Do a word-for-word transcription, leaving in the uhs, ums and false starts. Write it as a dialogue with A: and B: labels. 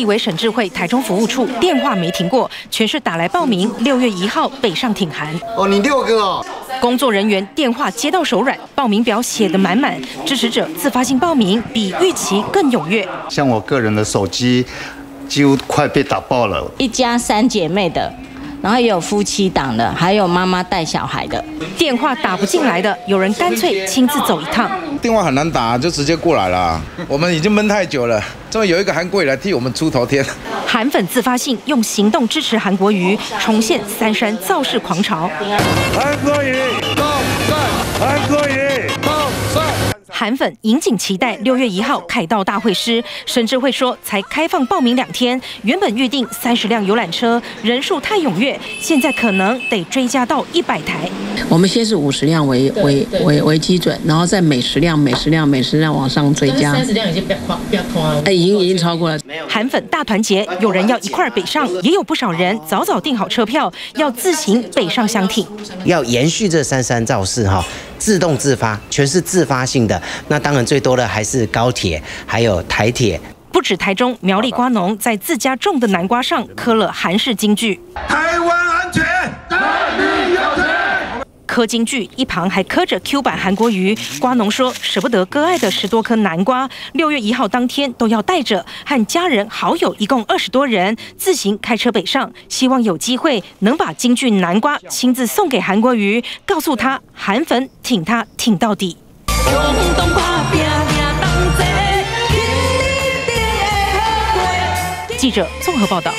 A: 立委沈智慧台中服务处电话没停过，全是打来报名，六月一号北上挺韩。
B: 哦，你六个哦。
A: 工作人员电话接到手软，报名表写得满满，支持者自发性报名比预期更踊跃。
B: 像我个人的手机几乎快被打爆了。
C: 一家三姐妹的。 然后也有夫妻档的，还有妈妈带小孩的。
A: 电话打不进来的，有人干脆亲自走一趟。
D: 电话很难打，就直接过来了。我们已经闷太久了，终于有一个韩国瑜来替我们出头天。
A: 韩粉自发性用行动支持韩国瑜，重现三山造势狂潮。
E: 韩国瑜，到站！韩国瑜，到站！
A: 韩粉引颈期待六月一号凯道大会师，沈智慧说，才开放报名两天，原本预定三十辆游览车，人数太踊跃，现在可能得追加到一百台。
F: 我们先是五十辆为为为为基准，然后再每十辆、每十辆、每十辆往上追加。
G: 三十辆已经不要不要拖了，
F: 哎，已经已经超过了。
A: 韩粉大团结，有人要一块北上，也有不少人早早订好车票，要自行北上相挺。
H: 要延续这三山造势哈。 自动自发，全是自发性的。那当然最多的还是高铁，还有台铁。
A: 不止台中苗栗瓜农在自家种的南瓜上刻了韩式金句：
E: 台湾安全，哪里有钱？
A: 刻金句一旁还刻着 Q 版韩国瑜。瓜农说舍不得割爱的十多颗南瓜，六月一号当天都要带着，和家人好友一共二十多人自行开车北上，希望有机会能把金句南瓜亲自送给韩国瑜，告诉他韩粉挺他挺到底。记者综合报道。